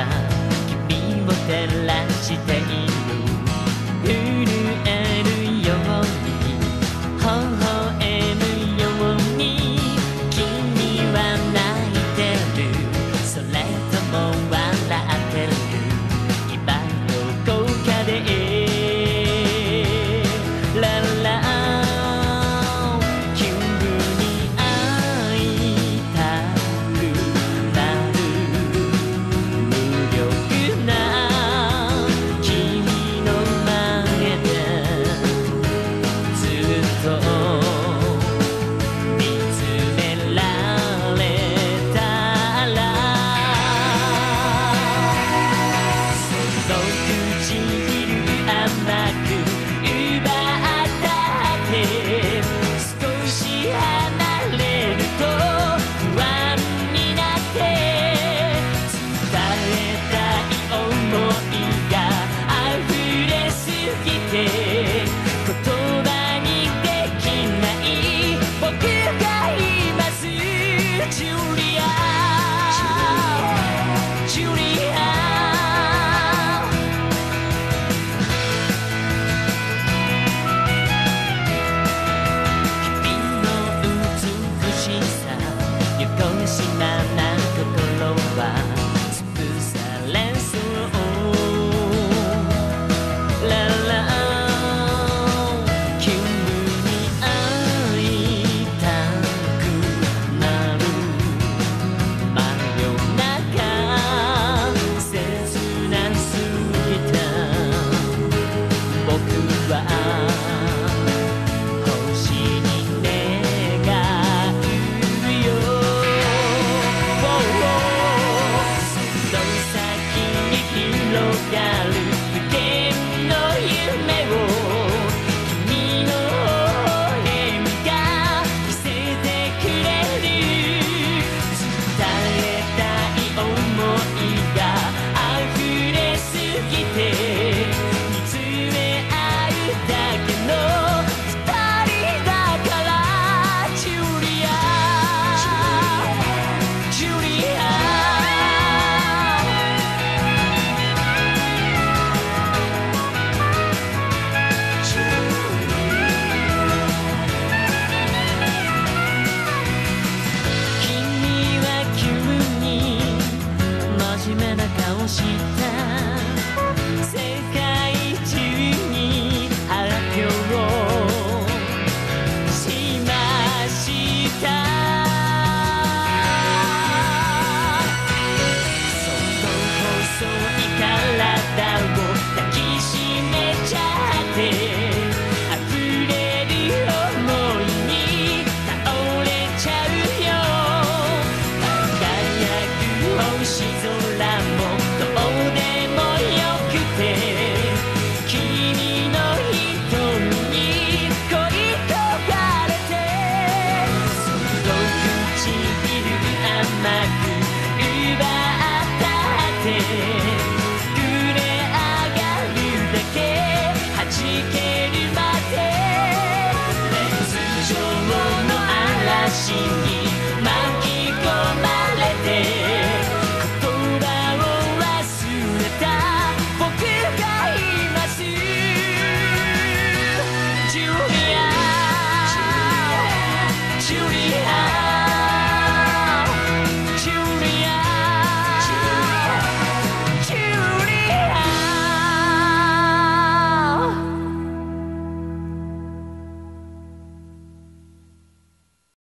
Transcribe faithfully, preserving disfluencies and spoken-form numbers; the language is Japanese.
君を照らしている。震えるように微笑むように君は泣いてる。それとも笑ってる。今どこかでララ急に会いたくなる。無力な君の前でずっと見つめられたら、その唇甘く奪ったって少し離れると不安になって伝えたい想いが溢れすぎて言葉にできない僕がいます。ジュリアジュリア君の美しさよこしまな心は潰されそう。ララ急に会いたくなる。真夜中切なすぎた僕は星に願うよ。その先に広がる無限の夢を君の微笑みが見せてくれる。伝えたい想いが溢れすぎて見つめ合うだけの二人だから。ジュリアジュリア君は急に真面目な顔した。世界中に発表しました。その細い体を抱きしめちゃって溢れる想いに倒れちゃうよ。輝く星空もどうでもよくて君の瞳に恋焦がれてその唇甘く奪ったって膨れ上がるだけ弾けるまで。熱情の嵐